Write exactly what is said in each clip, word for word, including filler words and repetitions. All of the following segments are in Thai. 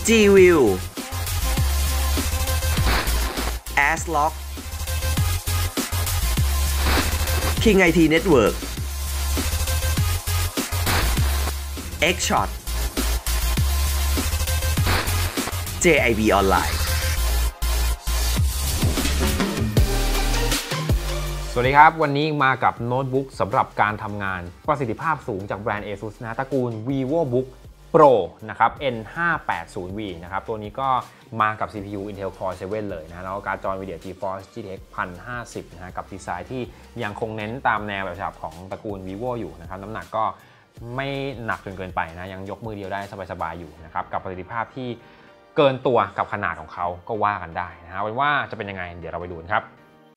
G-View ASLock King ไอ ที Network X-Shot เจ ไอ บี ออนไลน์สวัสดีครับวันนี้มากับโน้ตบุ๊กสำหรับการทำงานประสิทธิภาพสูงจากแบรนด์ ASUS นะตระกูล VivoBook Pro นะครับ เอ็น ห้าแปดศูนย์ วี นะครับตัวนี้ก็มากับ ซี พี ยู Intel Core เซเว่นเลยนะแล้วก็การ์ดจอ NVIDIA GeForce จี ที เอ็กซ์ หนึ่งพันห้าสิบนะฮะกับดีไซน์ที่ยังคงเน้นตามแนวแบบฉบับของตระกูล Vivo อยู่นะครับน้ำหนักก็ไม่หนักจนเกินไปนะยังยกมือเดียวได้สบายๆอยู่นะครับกับประสิทธิภาพที่เกินตัวกับขนาดของเขาก็ว่ากันได้นะฮะว่าจะเป็นยังไงเดี๋ยวเราไปดูกันครับ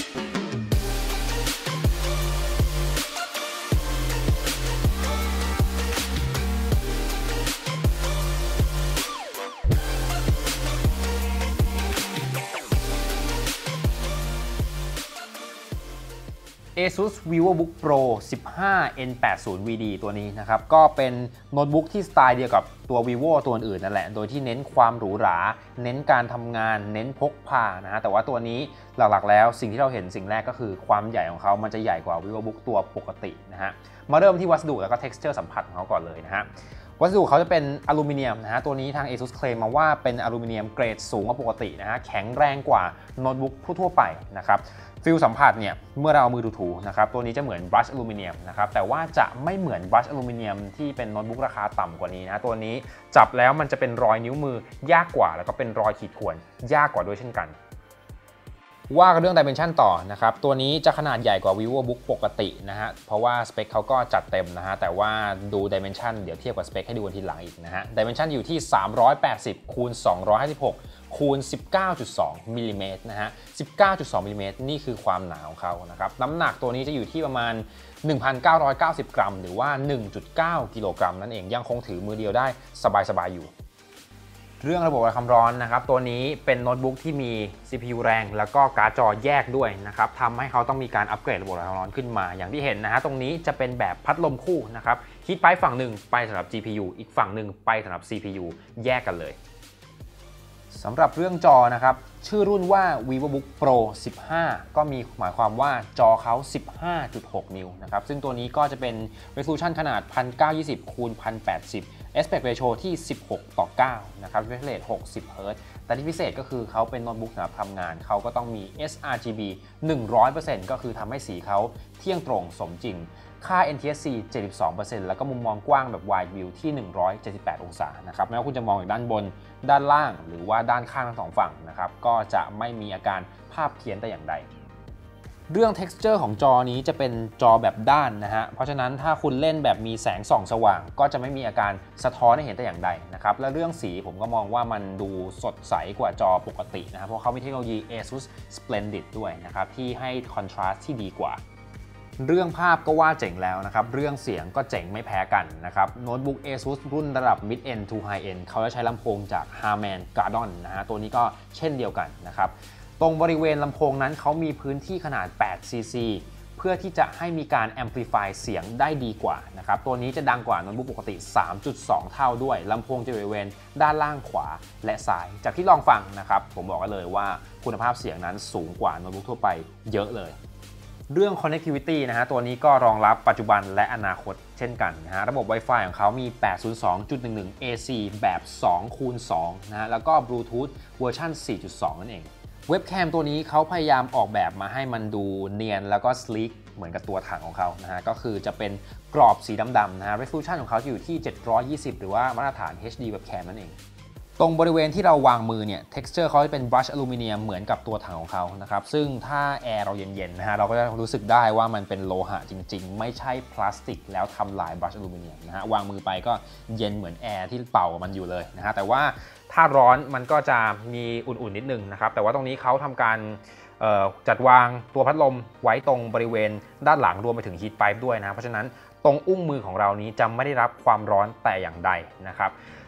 ASUS VivoBook Pro สิบห้า เอ็น แปดสิบ วี ดี ตัวนี้นะครับก็เป็นโน้ตบุ๊กที่สไตล์เดียวกับตัว Vivo ตัวอื่นนั่นแหละโดยที่เน้นความหรูหราเน้นการทำงานเน้นพกพานะฮะแต่ว่าตัวนี้หลักๆแล้วสิ่งที่เราเห็นสิ่งแรกก็คือความใหญ่ของเขามันจะใหญ่กว่า VivoBook ตัวปกตินะฮะมาเริ่มที่วัสดุแล้วก็ texture สัมผัสของเขาก่อนเลยนะฮะวัสดุเขาจะเป็นอลูมิเนียมนะฮะตัวนี้ทาง ASUS เคลมมาว่าเป็นอลูมิเนียมเกรดสูงกว่าปกตินะฮะแข็งแรงกว่าโน้ตบุ๊กทั่วๆไปนะครับฟิลสัมผัสเนี่ยเมื่อเราเอามือถูๆนะครับตัวนี้จะเหมือนบรัชอลูมิเนียมนะครับแต่ว่าจะไม่เหมือนบรัชอลูมิเนียมที่เป็นโน้ตบุ๊กราคาต่ำกว่านี้นะตัวนี้จับแล้วมันจะเป็นรอยนิ้วมือยากกว่าแล้วก็เป็นรอยขีดข่วนยากกว่าด้วยเช่นกันว่ากันเรื่อง Dimension ต่อนะครับตัวนี้จะขนาดใหญ่กว่า VivoBook ปกตินะฮะเพราะว่าสเปคเขาก็จัดเต็มนะฮะแต่ว่าดู Dimension เดี๋ยวเทียบกับสเปคให้ดูกันทีหลังอีกนะฮะ Dimension อยู่ที่สามร้อยแปดสิบคูณสองร้อยห้าสิบหกคูณ สิบเก้าจุดสอง มิลลิเมตรนะฮะ สิบเก้าจุดสอง มิลลิเมตรนี่คือความหนาของเขานะครับน้ำหนักตัวนี้จะอยู่ที่ประมาณ หนึ่งพันเก้าร้อยเก้าสิบ กรัมหรือว่า หนึ่งจุดเก้า กิโลกรัมนั่นเองยังคงถือมือเดียวได้สบายๆอยู่เรื่องระบบระบายความร้อนนะครับตัวนี้เป็นโน้ตบุ๊กที่มี ซี พี ยู แรงแล้วก็การ์ดจอแยกด้วยนะครับทำให้เขาต้องมีการอัปเกรดระบบระบายความร้อนขึ้นมาอย่างที่เห็นนะฮะตรงนี้จะเป็นแบบพัดลมคู่นะครับฮีทไพป์ฝั่งหนึ่งไปสำหรับ จี พี ยู อีกฝั่งหนึ่งไปสำหรับ ซี พี ยู แยกกันเลยสำหรับเรื่องจอนะครับชื่อรุ่นว่า VivoBook Pro สิบห้าก็มีหมายความว่าจอเขา สิบห้าจุดหก นิ้วนะครับซึ่งตัวนี้ก็จะเป็น resolution ขนาด หนึ่งพันเก้าร้อยยี่สิบคูณ หนึ่งพันแปดสิบ aspect ratio ที่ สิบหกต่อเก้า นะครับ refresh rate หกสิบ เฮิร์ตซ์ แต่ที่พิเศษก็คือเขาเป็นโน้ตบุ๊กสำหรับทำงานเขาก็ต้องมี เอส อาร์ จี บี หนึ่งร้อยเปอร์เซ็นต์ ก็คือทำให้สีเขาเที่ยงตรงสมจริงค่า เอ็น ที เอส ซี เจ็ดสิบสองเปอร์เซ็นต์ แล้วก็มุมมองกว้างแบบ wide view ที่ หนึ่งร้อยเจ็ดสิบแปด องศานะครับไม่ว่าคุณจะมองจากด้านบนด้านล่างหรือว่าด้านข้างทั้งสองฝั่งนะครับก็จะไม่มีอาการภาพเพี้ยนแต่อย่างใดเรื่อง texture ของจอนี้จะเป็นจอแบบด้านนะฮะเพราะฉะนั้นถ้าคุณเล่นแบบมีแสงส่องสว่างก็จะไม่มีอาการสะท้อนให้เห็นแต่อย่างใดนะครับและเรื่องสีผมก็มองว่ามันดูสดใสกว่าจอปกตินะครับเพราะเขามีเทคโนโลยี ASUS Splendid ด้วยนะครับที่ให้ contrast ที่ดีกว่าเรื่องภาพก็ว่าเจ๋งแล้วนะครับเรื่องเสียงก็เจ๋งไม่แพ้กันนะครับโน้ตบุ๊ก ASUS รุ่นระดับ Mid End to High End เขาจะใช้ลำโพงจาก Harman Kardon นะฮะตัวนี้ก็เช่นเดียวกันนะครับตรงบริเวณลำโพงนั้นเขามีพื้นที่ขนาด แปด ซี ซี เพื่อที่จะให้มีการ amplify เสียงได้ดีกว่านะครับตัวนี้จะดังกว่าโน้ตบุ๊กปกติ สามจุดสอง เท่าด้วยลำโพงจะอยู่บริเวณด้านล่างขวาและซ้ายจากที่ลองฟังนะครับผมบอกกันเลยว่าคุณภาพเสียงนั้นสูงกว่าโน้ตบุ๊กทั่วไปเยอะเลยเรื่อง connectivity นะฮะตัวนี้ก็รองรับปัจจุบันและอนาคตเช่นกันนะฮะระบบ Wi-Fi ของเขามี แปดศูนย์สองจุดหนึ่งหนึ่ง เอ ซี แบบ สองคูณสอง นะฮะแล้วก็ Bluetooth เวอร์ชัน สี่จุดสอง นั่นเองเว็บแคมตัวนี้เขาพยายามออกแบบมาให้มันดูเนียนแล้วก็ sleek เหมือนกับตัวถังของเขานะฮะก็คือจะเป็นกรอบสีดำๆนะฮะ resolution ของเขาอยู่ที่เจ็ดร้อยยี่สิบหรือว่ามาตรฐาน เอช ดี Webcam นั่นเองตรงบริเวณที่เราวางมือเนี่ย texture เขาจะเป็น brush อลูมิเนียมเหมือนกับตัวถังของเขานะครับซึ่งถ้าแอร์เราเย็นๆนะฮะเราก็จะรู้สึกได้ว่ามันเป็นโลหะจริงๆไม่ใช่พลาสติกแล้วทำลาย brush อลูมิเนียมนะฮะวางมือไปก็เย็นเหมือนแอร์ที่เป่ามันอยู่เลยนะฮะแต่ว่าถ้าร้อนมันก็จะมีอุ่นๆนิดนึงนะครับแต่ว่าตรงนี้เขาทำการจัดวางตัวพัดลมไว้ตรงบริเวณด้านหลังรวมไปถึงฮีทไพป์ด้วยนะเพราะฉะนั้นตรงอุ้งมือของเรานี้จะไม่ได้รับความร้อนแต่อย่างใดนะครับ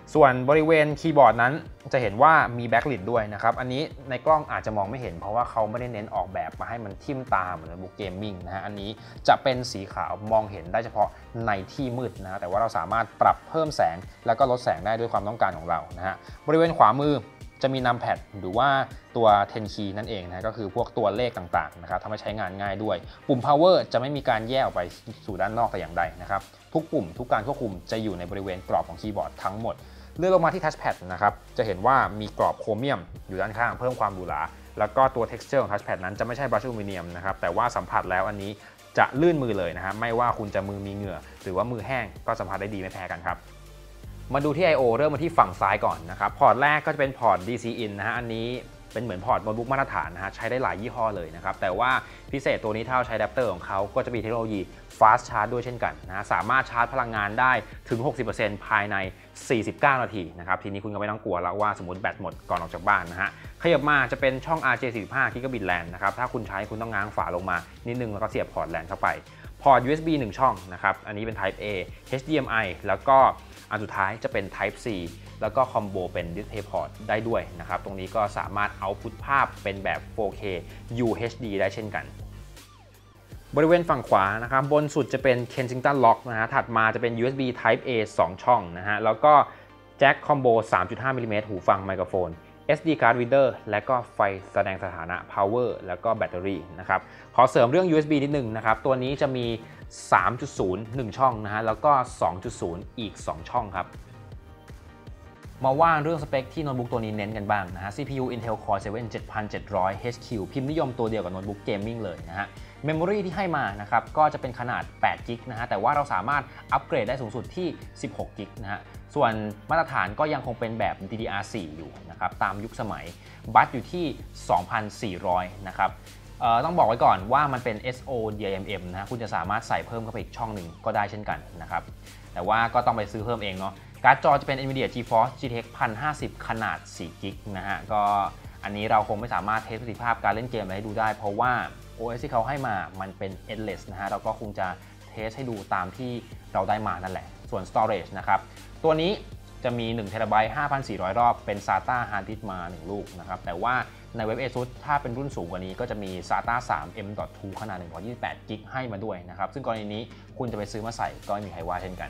ส่วนบริเวณคีย์บอร์ดนั้นจะเห็นว่ามีแบ็คลิดด้วยนะครับอันนี้ในกล้องอาจจะมองไม่เห็นเพราะว่าเขาไม่ได้เน้นออกแบบมาให้มันทิ่มตาเหมือนโน้ตบุ๊กเกมมิ่งนะฮะอันนี้จะเป็นสีขาวมองเห็นได้เฉพาะในที่มืดนะแต่ว่าเราสามารถปรับเพิ่มแสงแล้วก็ลดแสงได้ด้วยความต้องการของเรานะฮะบริเวณขวามือจะมีนัมแพดหรือว่าตัว สิบ key นั่นเองนะก็คือพวกตัวเลขต่างๆนะครับทำให้ใช้งานง่ายด้วยปุ่ม power จะไม่มีการแยกออกไปสู่ด้านนอกแต่อย่างใดนะครับทุกปุ่มทุกการควบคุมจะอยู่ในบริเวณกรอบของคีย์บอร์ดทั้งหมดเลื่อนลงมาที่ touchpad นะครับจะเห็นว่ามีกรอบโครเมียมอยู่ด้านข้างเพิ่มความหรูหราแล้วก็ตัว texture ของ touchpad นั้นจะไม่ใช่ brush aluminum นะครับแต่ว่าสัมผัสแล้วอันนี้จะลื่นมือเลยนะฮะไม่ว่าคุณจะมือมีเหงื่อหรือว่ามือแห้งก็สัมผัสได้ดีไม่แพ้กันครับมาดูที่ ไอ โอ เริ่มมาที่ฝั่งซ้ายก่อนนะครับพอร์ตแรกก็จะเป็นพอร์ต ดี ซี in นะฮะอันนี้เป็นเหมือนพอร์ตโน้ตบุ๊กมาตรฐานนะฮะใช้ได้หลายยี่ห้อเลยนะครับแต่ว่าพิเศษตัวนี้ถ้าเราใช้อะแดปเตอร์ของเขาก็จะมีเทคโนโลยี fast charge ด้วยเช่นกันนะสามารถชาร์จพลังงานได้ถึง หกสิบเปอร์เซ็นต์ ภายใน สี่สิบเก้า นาทีนะครับทีนี้คุณก็ไม่ต้องกลัวแล้วว่าสมมติแบตหมดก่อนออกจากบ้านนะฮะขยับมาจะเป็นช่อง อาร์ เจ สี่สิบห้า Gigabit แลน นะครับถ้าคุณใช้คุณต้องง้างฝาลงมานิดนึงแล้วก็เสียบพอร์ต แลน เข้าไปพอร์ต ยู เอส บี หนึ่งช่องนะครับอันนี้เป็น Type A เอช ดี เอ็ม ไอ แล้วก็อันสุดท้ายจะเป็น Type C แล้วก็คอมโบเป็น Display Port ได้ด้วยนะครับตรงนี้ก็สามารถเอาพุทภาพเป็นแบบ โฟร์เค ยู เอช ดี ได้เช่นกันบริเวณฝั่งขวานะครับบนสุดจะเป็น Kensington Lock นะฮะถัดมาจะเป็น ยู เอส บี Type A สอง ช่องนะฮะแล้วก็แจ็คคอมโบ สามจุดห้า มิลลิเมตรหูฟังไมโครโฟน เอส ดี Card Reader และก็ไฟแสดงสถานะ Power แล้วก็แบตเตอรี่นะครับขอเสริมเรื่อง ยู เอส บี นิดนึงนะครับตัวนี้จะมี สามจุดศูนย์ หนึ่ง ช่องนะฮะแล้วก็ สองจุดศูนย์ อีก สอง ช่องครับมาว่าเรื่องสเปคที่โน้ตบุ๊กตัวนี้เน้นกันบ้างนะฮะ ซี พี ยู Intel Core เซเว่น เจ็ดพันเจ็ดร้อย เอช คิว พิมพ์นิยมตัวเดียวกับโน้ตบุ๊กเกมมิ่งเลยนะฮะเมมโมรีที่ให้มานะครับก็จะเป็นขนาด แปด กิกะนะฮะแต่ว่าเราสามารถอัปเกรดได้สูงสุดที่ สิบหก กิกะนะฮะส่วนมาตรฐานก็ยังคงเป็นแบบ ดี ดี อาร์ โฟร์ อยู่นะครับตามยุคสมัยบัตอยู่ที่ สองพันสี่ร้อย นะครับต้องบอกไว้ก่อนว่ามันเป็น เอส โอ ดี ไอ เอ็ม เอ็ม นะฮะคุณจะสามารถใส่เพิ่มเข้าไปอีกช่องหนึ่งก็ได้เช่นกันนะครับแต่ว่าก็ต้องไปซื้อเพิ่มเองเนาะการ์ดจอจะเป็น NVIDIA GeForce จี ที เอ็กซ์ หนึ่งพันห้าสิบ ขนาด สี่ กิกะนะฮะก็อันนี้เราคงไม่สามารถเทสประสิทธิภาพการเล่นเกมอะไรให้ดูได้เพราะว่า โอ เอส ที่เขาให้มามันเป็น endless นะฮะเราก็คงจะเทสให้ดูตามที่เราได้มานั่นแหละส่วน storage นะครับตัวนี้จะมีหนึ่งเทราไบต์ ห้าพันสี่ร้อย รอบเป็น SATA hard disk มาหนึ่งลูกนะครับแต่ว่าในเว็บ ASUS ถ้าเป็นรุ่นสูงกว่านี้ก็จะมี SATA ทรี เอ็ม ดอท ทู ขนาด หนึ่งร้อยยี่สิบแปด กิกะให้มาด้วยนะครับซึ่งกรณีนี้คุณจะไปซื้อมาใส่ก็ไม่มีใครว่าเช่นกัน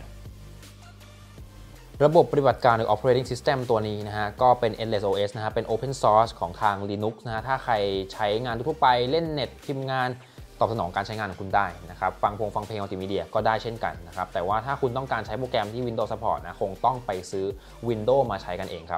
ระบบปฏิบัติการหรือ operating system ตัวนี้นะฮะก็เป็น endless โอ เอส นะฮะเป็น open source ของทาง Linux นะฮะถ้าใครใช้งานทั่วไปเล่นเน็ตพิมพ์งานตอบสนองการใช้งานของคุณได้นะครับฟังพงฟังเพลงมัลติมีเดียก็ได้เช่นกันนะครับแต่ว่าถ้าคุณต้องการใช้โปรแกรมที่ Windows Support นะคงต้องไปซื้อ Windows มาใช้กันเองครับ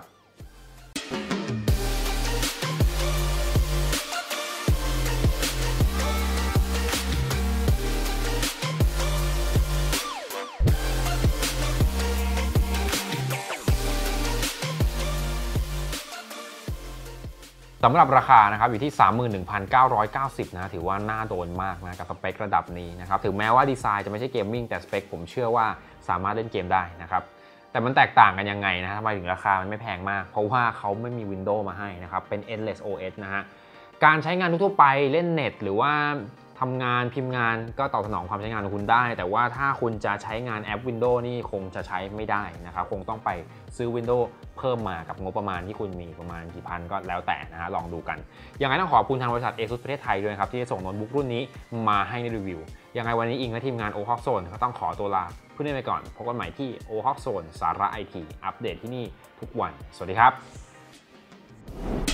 สำหรับราคานะครับอยู่ที่ สามหมื่นหนึ่งพันเก้าร้อยเก้าสิบ นะถือว่าน่าโดนมากนะกับสเปคระดับนี้นะครับถึงแม้ว่าดีไซน์จะไม่ใช่เกมมิ่งแต่สเปคผมเชื่อว่าสามารถเล่นเกมได้นะครับแต่มันแตกต่างกันยังไงนะทำไมถึงราคามันไม่แพงมากเพราะว่าเขาไม่มี Windows มาให้นะครับเป็น endless โอ เอส นะฮะการใช้งานทั่วไปเล่นเน็ตหรือว่าทำงานพิมพ์งานก็ตอบสนองความใช้งานของคุณได้แต่ว่าถ้าคุณจะใช้งานแอป Windows นี่คงจะใช้ไม่ได้นะครับคงต้องไปซื้อ Windows เพิ่มมากับงบประมาณที่คุณมีประมาณกี่พันก็แล้วแต่นะฮะลองดูกันยังไงต้องขอบคุณทางบริษัท ASUS ประเทศไทยด้วยครับที่ส่งโน้ตบุ๊กรุ่นนี้มาให้ในรีวิวยังไงวันนี้อิงและทีมงาน โอ ฮอก Zone ก็ต้องขอตัวลาเพื่อนไปก่อนพบกันใหม่ที่ โอ ฮอก Zone สาระ ไอ ที อัปเดตที่นี่ทุกวันสวัสดีครับ